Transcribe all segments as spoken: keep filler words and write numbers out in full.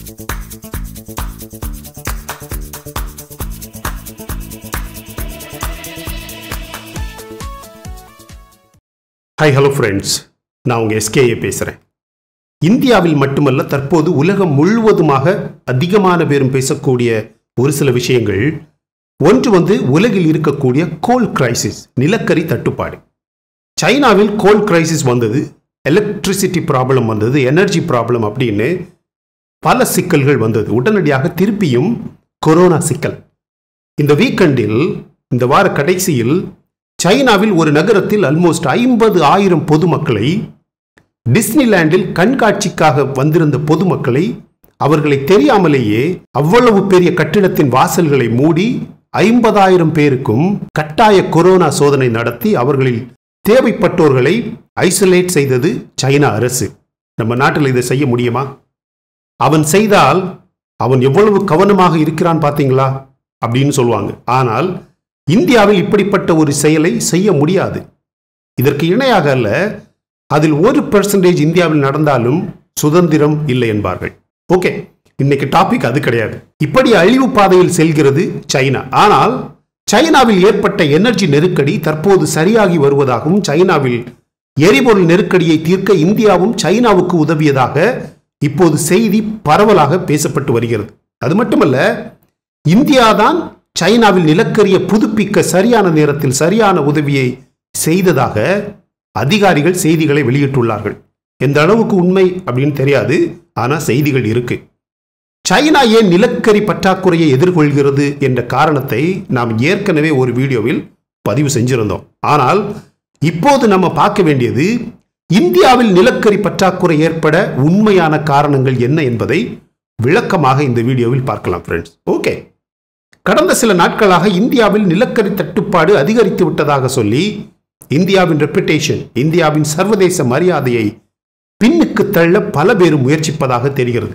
Hi, hello friends. நான் உங்க S K A பேசுறேன். இந்தியாவில் மட்டுமல்ல, தற்போது உலகம் முழுவதுமாக அதிகமான பேரும் பேசக்கூடிய ஒரு சில விஷயங்கள். ஒன்று வந்து உலகில் இருக்கக்கூடிய கோல் கிரைசிஸ், நிலக்கரி தட்டுப்பாடு. சைனாவில் கோல் கிரைசிஸ் வந்தது, எலக்ட்ரிசிட்டி ப்ராப்ளம் வந்தது, எனர்ஜி ப்ராப்ளம் அப்படின்னு பல சிக்கல்கள் வந்தது. உடனடியாக திருப்பியும் கொரோனா சிக்கல். இந்த வீக்கெண்டில், இந்த வார கடைசியில் சைனாவில் ஒரு நகரத்தில் ஆல்மோஸ்ட் ஐம்பது ஆயிரம் பொதுமக்களை, டிஸ்னிலாண்டில் கண்காட்சிக்காக வந்திருந்த பொதுமக்களை, அவர்களை தெரியாமலேயே அவ்வளவு பெரிய கட்டிடத்தின் வாசல்களை மூடி ஐம்பதாயிரம் பேருக்கும் கட்டாய கொரோனா சோதனை நடத்தி அவர்களில் தேவைப்பட்டோர்களை ஐசோலேட் செய்தது சைனா அரசு. நம்ம நாட்டில் இதை செய்ய முடியுமா? அவன் செய்தால் அவன் எவ்வளவு கவனமாக இருக்கிறான் பார்த்தீங்களா அப்படின்னு சொல்லுவாங்க. ஆனால் இந்தியாவில் இப்படிப்பட்ட ஒரு செயலை செய்ய முடியாது. இதற்கு இணையாக அல்ல, அதில் ஒரு பெர்சன்டேஜ் இந்தியாவில் நடந்தாலும் சுதந்திரம் இல்லை என்பார்கள். ஓகே, இன்னைக்கு டாபிக் அது கிடையாது. இப்படி அழிவு பாதையில் செல்கிறது சைனா. ஆனால் சைனாவில் ஏற்பட்ட எனர்ஜி நெருக்கடி தற்போது சரியாகி வருவதாகவும், சைனாவில் எரிபொருள் நெருக்கடியை தீர்க்க இந்தியாவும் சைனாவுக்கு உதவியதாக இப்போது செய்தி பரவலாக பேசப்பட்டு வருகிறது. அது மட்டுமல்ல, இந்தியாதான் சைனாவில் நிலக்கரியை புதுப்பிக்க சரியான நேரத்தில் சரியான உதவியை செய்ததாக அதிகாரிகள் செய்திகளை வெளியிட்டுள்ளார்கள். எந்த அளவுக்கு உண்மை அப்படின்னு தெரியாது, ஆனால் செய்திகள் இருக்கு. சைனா ஏன் நிலக்கரி பற்றாக்குறையை எதிர்கொள்கிறது என்ற காரணத்தை நாம் ஏற்கனவே ஒரு வீடியோவில் பதிவு செஞ்சிருந்தோம். ஆனால் இப்போது நம்ம பார்க்க வேண்டியது, இந்தியாவில் நிலக்கரி பற்றாக்குறை ஏற்பட உண்மையான காரணங்கள் என்ன என்பதை விளக்கமாக இந்த வீடியோவில் பார்க்கலாம் ஃப்ரெண்ட்ஸ். ஓகே, கடந்த சில நாட்களாக இந்தியாவில் நிலக்கரி தட்டுப்பாடு அதிகரித்து விட்டதாக சொல்லி இந்தியாவின் ரெப்புடேஷன், இந்தியாவின் சர்வதேச மரியாதையை பின்னுக்கு தள்ள பல பேர் முயற்சிப்பதாக தெரிகிறது.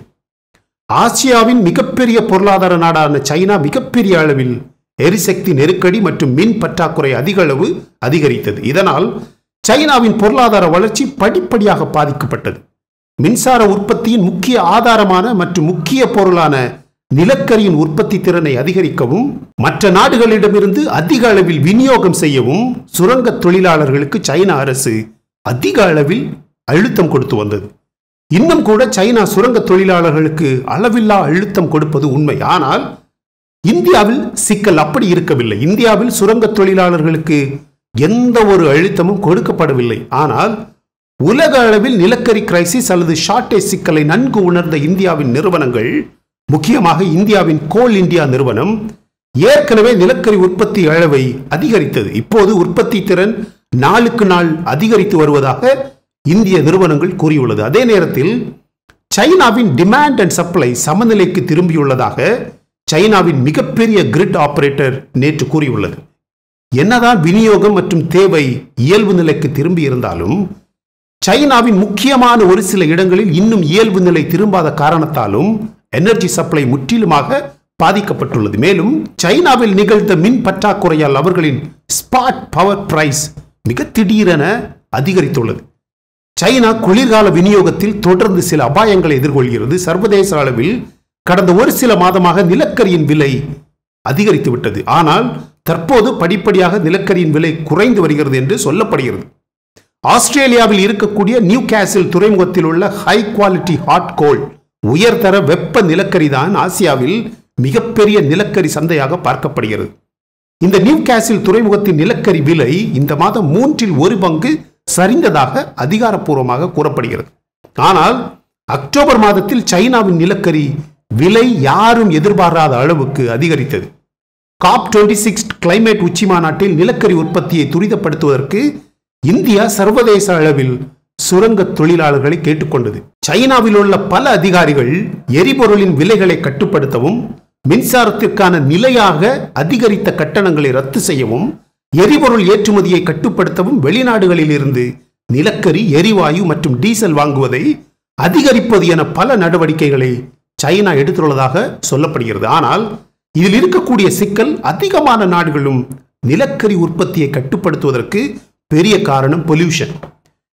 ஆசியாவின் மிகப்பெரிய பொருளாதார நாடான சைனா மிகப்பெரிய அளவில் எரிசக்தி நெருக்கடி மற்றும் மின் பற்றாக்குறை அதிக அளவு அதிகரித்தது. இதனால் சைனாவின் பொருளாதார வளர்ச்சி படிப்படியாக பாதிக்கப்பட்டது. மின்சார உற்பத்தியின் முக்கிய ஆதாரமான மற்றும் முக்கிய பொருளான நிலக்கரியின் உற்பத்தி திறனை அதிகரிக்கவும், மற்ற நாடுகளிடமிருந்து அதிக அளவில் விநியோகம் செய்யவும் சுரங்க தொழிலாளர்களுக்கு சைனா அரசு அதிக அளவில் அழுத்தம் கொடுத்து வந்தது. இன்னும் கூட சைனா சுரங்க தொழிலாளர்களுக்கு அளவில்லா அழுத்தம் கொடுப்பது உண்மை. ஆனால் இந்தியாவில் சிக்கல் அப்படி இருக்கவில்லை. இந்தியாவில் சுரங்க தொழிலாளர்களுக்கு எந்த ஒரு அழுத்தமும் கொடுக்கப்படவில்லை. ஆனால் உலக அளவில் நிலக்கரி கிரைசிஸ் அல்லது ஷார்டேஜ் சிக்கலை நன்கு உணர்ந்த இந்தியாவின் நிறுவனங்கள், முக்கியமாக இந்தியாவின் கோல் இந்தியா நிறுவனம் ஏற்கனவே நிலக்கரி உற்பத்தி அளவை அதிகரித்தது. இப்போது உற்பத்தி திறன் நாளுக்கு நாள் அதிகரித்து வருவதாக இந்திய நிறுவனங்கள் கூறியுள்ளது. அதே நேரத்தில் சைனாவின் டிமாண்ட் அண்ட் சப்ளை சமநிலைக்கு திரும்பியுள்ளதாக சைனாவின் மிகப்பெரிய கிரிட் ஆபரேட்டர் நேற்று கூறியுள்ளது. என்னதான் விநியோகம் மற்றும் தேவை இயல்பு நிலைக்கு திரும்பி இருந்தாலும், சைனாவின் முக்கியமான ஒரு சில இடங்களில் இன்னும் இயல்பு நிலை திரும்பாத காரணத்தாலும் எனர்ஜி சப்ளை முற்றிலுமாக பாதிக்கப்பட்டுள்ளது. மேலும் சைனாவில் நிகழ்ந்த மின் பற்றாக்குறையால் அவர்களின் ஸ்பாட் பவர் பிரைஸ் மிக திடீரென அதிகரித்துள்ளது. சைனா குளிர்கால விநியோகத்தில் தொடர்ந்து சில அபாயங்களை எதிர்கொள்கிறது. சர்வதேச அளவில் கடந்த ஒரு சில மாதமாக நிலக்கரியின் விலை அதிகரித்து விட்டது. ஆனால் தற்போது படிப்படியாக நிலக்கரியின் விலை குறைந்து வருகிறது என்று சொல்லப்படுகிறது. ஆஸ்திரேலியாவில் இருக்கக்கூடிய நியூ கேசில் துறைமுகத்தில் உள்ள ஹை குவாலிட்டி ஹாட் கோல், உயர்தர வெப்ப நிலக்கரி தான் ஆசியாவில் மிகப்பெரிய நிலக்கரி சந்தையாக பார்க்கப்படுகிறது. இந்த நியூ கேசில் துறைமுகத்தின் நிலக்கரி விலை இந்த மாதம் மூன்றில் ஒரு பங்கு சரிந்ததாக அதிகாரப்பூர்வமாக கூறப்படுகிறது. ஆனால் அக்டோபர் மாதத்தில் சைனாவின் நிலக்கரி விலை யாரும் எதிர்பாராத அளவுக்கு அதிகரித்தது. காப் இருபத்தி ஆறு கிளைமேட் உச்சி மாநாட்டில் நிலக்கரி உற்பத்தியை துரிதப்படுத்துவதற்கு இந்தியா சர்வதேச அளவில் சுரங்க தொழிலாளர்களை கேட்டுக்கொண்டது. சைனாவில் உள்ள பல அதிகாரிகள் எரிபொருளின் விலைகளை கட்டுப்படுத்தவும், மின்சாரத்திற்கான நிலையாக அதிகரித்த கட்டணங்களை ரத்து செய்யவும், எரிபொருள் ஏற்றுமதியை கட்டுப்படுத்தவும், வெளிநாடுகளில் இருந்து நிலக்கரி, எரிவாயு மற்றும் டீசல் வாங்குவதை அதிகரிப்பது என பல நடவடிக்கைகளை சைனா எடுத்துள்ளதாக சொல்லப்படுகிறது. ஆனால் இதில் இருக்கக்கூடிய சிக்கல், அதிகமான நாடுகளும் நிலக்கரி உற்பத்தியை கட்டுப்படுத்துவதற்கு பெரிய காரணம் பொல்யூஷன்.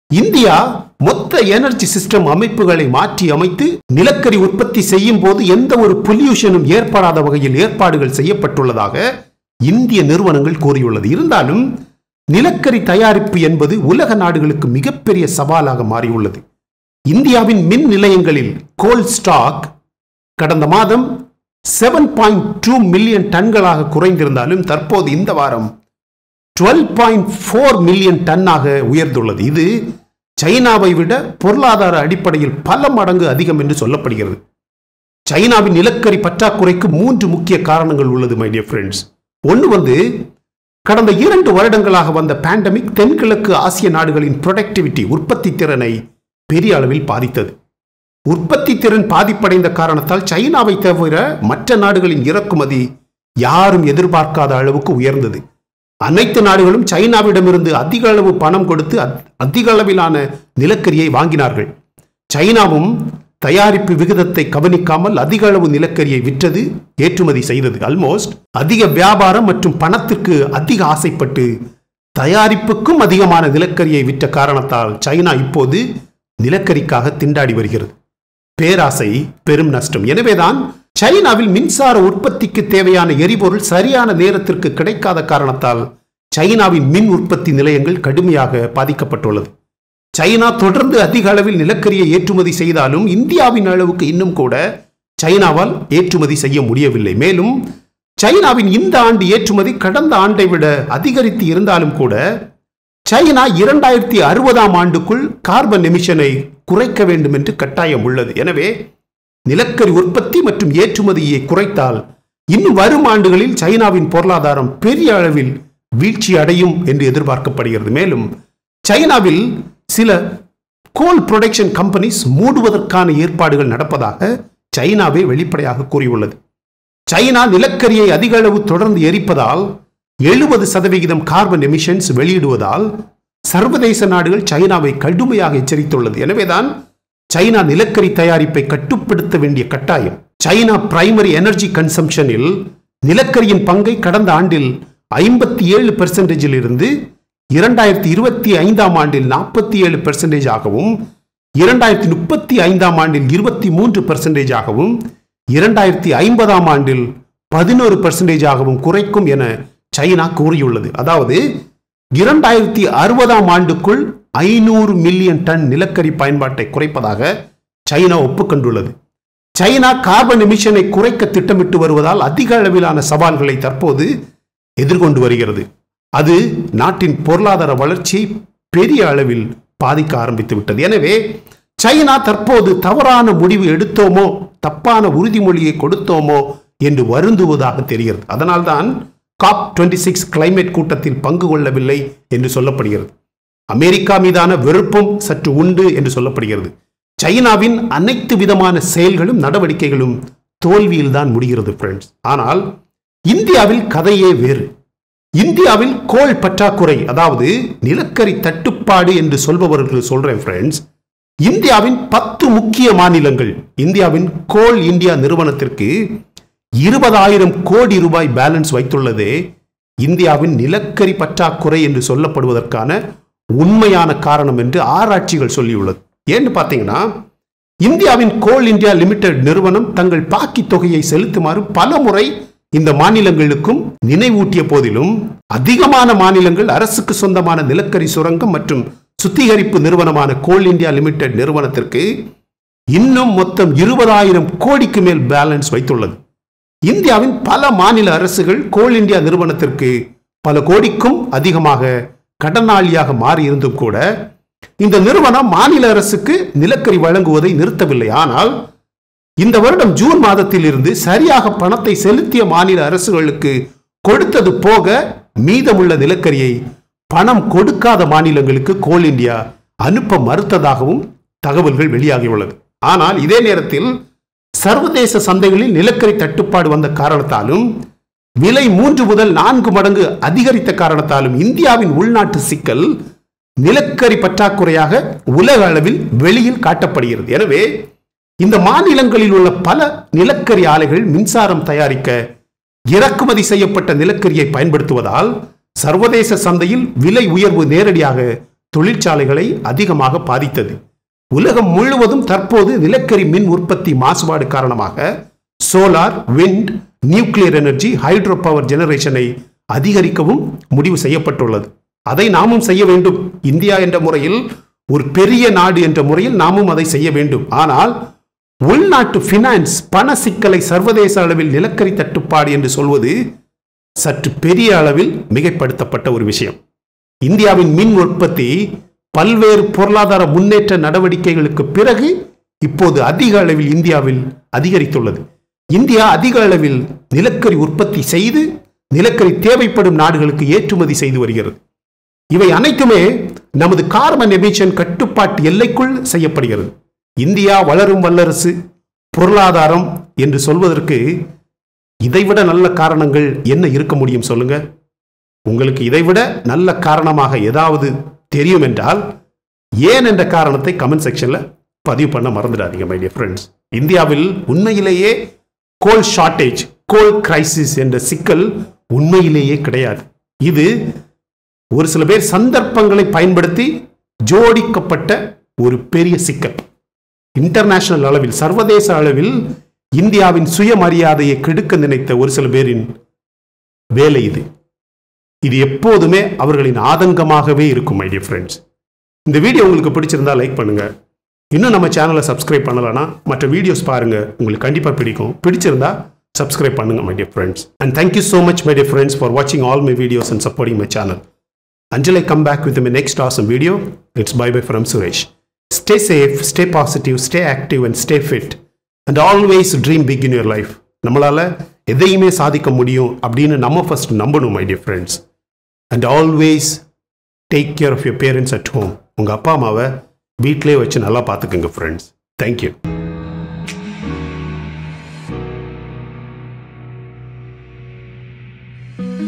இந்தியா மொத்த எனர்ஜி சிஸ்டம் அமைப்புகளை மாற்றி அமைத்து நிலக்கரி உற்பத்தி செய்யும் போது எந்த ஒரு பொல்யூஷனும் ஏற்படாத வகையில் ஏற்பாடுகள் செய்யப்பட்டுள்ளதாக இந்திய நிறுவனங்கள் கூறியுள்ளது. இருந்தாலும் நிலக்கரி தயாரிப்பு என்பது உலக நாடுகளுக்கு மிகப்பெரிய சவாலாக மாறியுள்ளது. இந்தியாவின் மின் நிலையங்களில் கோல் ஸ்டாக் கடந்த மாதம் செவன் பாயிண்ட் டூ மில்லியன் டன்களாக குறைந்திருந்தாலும் தற்போது இந்த வாரம் டுவெல் பாயிண்ட் ஃபோர் மில்லியன் டன்னாக உயர்ந்துள்ளது. இது சைனாவை விட பொருளாதார அடிப்படையில் பல மடங்கு அதிகம் என்று சொல்லப்படுகிறது. சைனாவின் நிலக்கரி பற்றாக்குறைக்கு மூன்று முக்கிய காரணங்கள் உள்ளது மை டியர் ஃப்ரெண்ட்ஸ். ஒன்று வந்து கடந்த இரண்டு வருடங்களாக வந்த பேண்டமிக் தென்கிழக்கு ஆசிய நாடுகளின் ப்ரொடக்டிவிட்டி உற்பத்தி திறனை பெரிய அளவில் பாதித்தது. உற்பத்தி திறன் பாதிப்படைந்த காரணத்தால் சைனாவை தவிர மற்ற நாடுகளின் இறக்குமதி யாரும் எதிர்பார்க்காத அளவுக்கு உயர்ந்தது. அனைத்து நாடுகளும் சைனாவிடமிருந்து அதிக அளவு பணம் கொடுத்து அதிக அளவிலான நிலக்கரியை வாங்கினார்கள். சைனாவும் தயாரிப்பு விகிதத்தை கவனிக்காமல் அதிக அளவு நிலக்கரியை விற்றது, ஏற்றுமதி செய்தது. ஆல்மோஸ்ட் அதிக வியாபாரம் மற்றும் பணத்திற்கு அதிக ஆசைப்பட்டு தயாரிப்புக்கும் அதிகமான நிலக்கரியை விற்ற காரணத்தால் சைனா இப்போது நிலக்கரிக்காக திண்டாடி வருகிறது. பேராசை பெரும் நஷ்டம். எனவேதான் சைனாவில் மின்சார உற்பத்திக்கு தேவையான எரிபொருள் சரியான நேரத்திற்கு கிடைக்காத காரணத்தால் சைனாவின் மின் உற்பத்தி நிலையங்கள் கடுமையாக பாதிக்கப்பட்டுள்ளது. சைனா தொடர்ந்து அதிக அளவில் நிலக்கரியை ஏற்றுமதி செய்தாலும் இந்தியாவின் அளவுக்கு இன்னும் கூட சைனாவால் ஏற்றுமதி செய்ய முடியவில்லை. மேலும் சைனாவின் இந்த ஆண்டு ஏற்றுமதி கடந்த ஆண்டை விட அதிகரித்து இருந்தாலும் கூட சைனா இரண்டாயிரத்தி அறுபதாம் ஆண்டுக்குள் கார்பன் எமிஷனை குறைக்க வேண்டும் என்று கட்டாயம் உள்ளது. எனவே நிலக்கரி உற்பத்தி மற்றும் ஏற்றுமதியை குறைத்தால் இன்னும் வரும் ஆண்டுகளில் சைனாவின் பொருளாதாரம் பெரிய அளவில் வீழ்ச்சி அடையும் என்று எதிர்பார்க்கப்படுகிறது. மேலும் சைனாவில் சில கோல் ப்ரொடக்ஷன் கம்பெனிஸ் மூடுவதற்கான ஏற்பாடுகள் நடப்பதாக சைனாவே வெளிப்படையாக கூறியுள்ளது. சைனா நிலக்கரியை அதிக அளவு தொடர்ந்து எரிப்பதால் எழுபது சதவிகிதம் கார்பன் எமிஷன்ஸ் வெளியிடுவதால் சர்வதேச நாடுகள் சைனாவை கடுமையாக எச்சரித்துள்ளது. எனவேதான் சைனா நிலக்கரி தயாரிப்பை கட்டுப்படுத்த வேண்டிய கட்டாயம். சைனா பிரைமரி எனர்ஜி கன்சம்ஷனில் நிலக்கரியின் பங்கை கடந்த ஆண்டில் ஐம்பத்தி ஏழு பெர்சன்டேஜில் இருந்து இரண்டாயிரத்தி இருபத்தி ஐந்தாம் ஆண்டில் நாற்பத்தி ஏழு பெர்சன்டேஜ் ஆகவும் இரண்டாயிரத்தி முப்பத்தி ஐந்தாம் ஆண்டில் இருபத்தி மூன்று பெர்சன்டேஜ் ஆகவும் இரண்டாயிரத்தி ஐம்பதாம் ஆண்டில் பதினோரு பெர்சன்டேஜ் ஆகவும் குறைக்கும் என சைனா கூறியுள்ளது. அதாவது இரண்டாயிரத்தி அறுபதாம் ஆண்டுக்குள் ஐநூறு மில்லியன் டன் நிலக்கரி பயன்பாட்டை குறைப்பதாக சைனா ஒப்புக்கொண்டுள்ளது. சைனா கார்பன் எமிஷனை குறைக்க திட்டமிட்டு வருவதால் அதிக அளவிலான சவால்களை தற்போது எதிர்கொண்டு வருகிறது. அது நாட்டின் பொருளாதார வளர்ச்சியை பெரிய அளவில் பாதிக்க ஆரம்பித்து விட்டது. எனவே சைனா தற்போது தவறான முடிவு எடுத்தோமோ தப்பான உறுதிமொழியை கொடுத்தோமோ என்று வருந்துவதாக தெரிகிறது. அதனால்தான் காப் டுவெண்ட்டி சிக்ஸ் கிளைமேட் கூட்டத்தில் பங்கு கொள்ளவில்லை என்று சொல்லப்படுகிறது. அமெரிக்கா மீதான வெறுப்பும் சற்று உண்டு என்று சொல்லப்படுகிறது. சைனாவின் அனைத்து விதமான செயல்களும் நடவடிக்கைகளும் தோல்வியில் தான் முடிகிறது ஃப்ரெண்ட்ஸ். ஆனால் இந்தியாவில் கதையே வேறு. இந்தியாவில் கோல் பற்றாக்குறை, அதாவது நிலக்கரி தட்டுப்பாடு என்று சொல்பவர்கள் சொல்றேன் ஃப்ரெண்ட்ஸ். இந்தியாவின் பத்து முக்கிய மாநிலங்கள் இந்தியாவின் கோல் இந்தியா நிறுவனத்திற்கு இருபதாயிரம் கோடி ரூபாய் பேலன்ஸ் வைத்துள்ளதே இந்தியாவின் நிலக்கரி பற்றாக்குறை என்று சொல்லப்படுவதற்கான உண்மையான காரணம் என்று ஆராய்ச்சிகள் சொல்லியுள்ளது. ஏன்னு பார்த்தீங்கன்னா இந்தியாவின் கோல் இந்தியா லிமிடெட் நிறுவனம் தங்கள் பாக்கி தொகையை செலுத்துமாறு பல முறை இந்த மாநிலங்களுக்கும் நினைவூட்டிய போதிலும் அதிகமான மாநிலங்கள் அரசுக்கு சொந்தமான நிலக்கரி சுரங்கம் மற்றும் சுத்திகரிப்பு நிறுவனமான கோல் இந்தியா லிமிடெட் நிறுவனத்திற்கு இன்னும் மொத்தம் இருபதாயிரம் கோடிக்கு மேல் பேலன்ஸ் வைத்துள்ளது. இந்தியாவின் பல மாநில அரசுகள் கோல் இந்தியா நிறுவனத்திற்கு பல கோடிக்கும் அதிகமாக கடனாளியாக மாறி இருந்தும் கூட இந்த நிறுவனம் மாநில அரசுக்கு நிலக்கரி வழங்குவதை நிறுத்தவில்லை. ஆனால் இந்த வருடம் ஜூன் மாதத்தில் இருந்து சரியாக பணத்தை செலுத்திய மாநில அரசுகளுக்கு கொடுத்தது போக மீதமுள்ள நிலக்கரியை பணம் கொடுக்காத மாநிலங்களுக்கு கோல் இந்தியா அனுப்ப மறுத்ததாகவும் தகவல்கள் வெளியாகியுள்ளது. ஆனால் இதே நேரத்தில் சர்வதேச சந்தைகளில் நிலக்கரி தட்டுப்பாடு வந்த காரணத்தாலும் விலை மூன்று முதல் நான்கு மடங்கு அதிகரித்த காரணத்தாலும் இந்தியாவின் உள்நாட்டு சிக்கல் நிலக்கரி பற்றாக்குறையாக உலக அளவில் வெளியில் காட்டப்படுகிறது. எனவே இந்த மாநிலங்களில் உள்ள பல நிலக்கரி ஆலைகள் மின்சாரம் தயாரிக்க இறக்குமதி செய்யப்பட்ட நிலக்கரியை பயன்படுத்துவதால் சர்வதேச சந்தையில் விலை உயர்வு நேரடியாக தொழிற்சாலைகளை அதிகமாக பாதித்தது. உலகம் முழுவதும் தற்போது நிலக்கரி மின் உற்பத்தி மாசுபாடு காரணமாக solar, wind, nuclear energy, hydro power ஜெனரேஷனை அதிகரிக்கவும் முடிவு செய்யப்பட்டுள்ளது. அதை நாமும் செய்ய வேண்டும். இந்தியா என்ற முறையில், ஒரு பெரிய நாடு என்ற முறையில் நாமும் அதை செய்ய வேண்டும். ஆனால் உள்நாட்டு பினான்ஸ், பண சிக்கலை சர்வதேச அளவில் நிலக்கரி தட்டுப்பாடு என்று சொல்வது சற்று பெரிய அளவில் மிகைப்படுத்தப்பட்ட ஒரு விஷயம். இந்தியாவின் மின் உற்பத்தி பல்வேறு பொருளாதார முன்னேற்ற நடவடிக்கைகளுக்கு பிறகு இப்போது அதிக அளவில் இந்தியாவில் அதிகரித்துள்ளது. இந்தியா அதிக அளவில் நிலக்கரி உற்பத்தி செய்து நிலக்கரி தேவைப்படும் நாடுகளுக்கு ஏற்றுமதி செய்து வருகிறது. இவை அனைத்துமே நமது கார்பன் எமிஷன் கட்டுப்பாட்டு எல்லைக்குள் செய்யப்படுகிறது. இந்தியா வளரும் வல்லரசு பொருளாதாரம் என்று சொல்வதற்கு இதைவிட நல்ல காரணங்கள் என்ன இருக்க முடியும் சொல்லுங்க? உங்களுக்கு இதைவிட நல்ல காரணமாக ஏதாவது தெரியும் என்றால் ஏன் என்ற காரணத்தை கமெண்ட் செக்ஷன்ல பதிவு பண்ண மறந்துடாதீங்க மை டியர் ஃப்ரெண்ட்ஸ். இந்தியாவில் உண்மையிலேயே கோல் ஷார்டேஜ், கோல் கிரைசிஸ் என்ற சிக்கல் உண்மையிலேயே கிடையாது. இது ஒரு சில பேர் சந்தர்ப்பங்களை பயன்படுத்தி ஜோடிக்கப்பட்ட ஒரு பெரிய சிக்கல். இன்டர்நேஷனல் அளவில், சர்வதேச அளவில் இந்தியாவின் சுயமரியாதையை கெடுக்க நினைத்த ஒரு சில பேரின் வேலை இது. இது எப்போதுமே அவர்களின் ஆதங்கமாகவே இருக்கும் மை டியர் ஃப்ரெண்ட்ஸ். இந்த வீடியோ உங்களுக்கு பிடிச்சிருந்தா லைக் பண்ணுங்க. இன்னும் நம்ம சேனலை சப்ஸ்கிரைப் பண்ணலன்னா மற்ற வீடியோஸ் பாருங்க, உங்களுக்கு கண்டிப்பா பிடிக்கும். பிடிச்சிருந்தா சப்ஸ்கிரைப் பண்ணுங்க my dear friends. And thank you so much my dear friends for watching all my videos and supporting my channel. Until I come back with my next awesome video, it's bye bye from Suresh. Stay safe, stay positive, stay active and stay fit. And always dream big in your life. நம்மளால எதையுமே சாதிக்க முடியும் அப்படின்னு நம்ம first நம்பணும் my dear friends. And always take care of your parents at home. உங்க அப்பா அம்மாவை வீட்டிலே வச்சு நல்லா பார்த்துக்குங்க friends. Thank you. Thank you.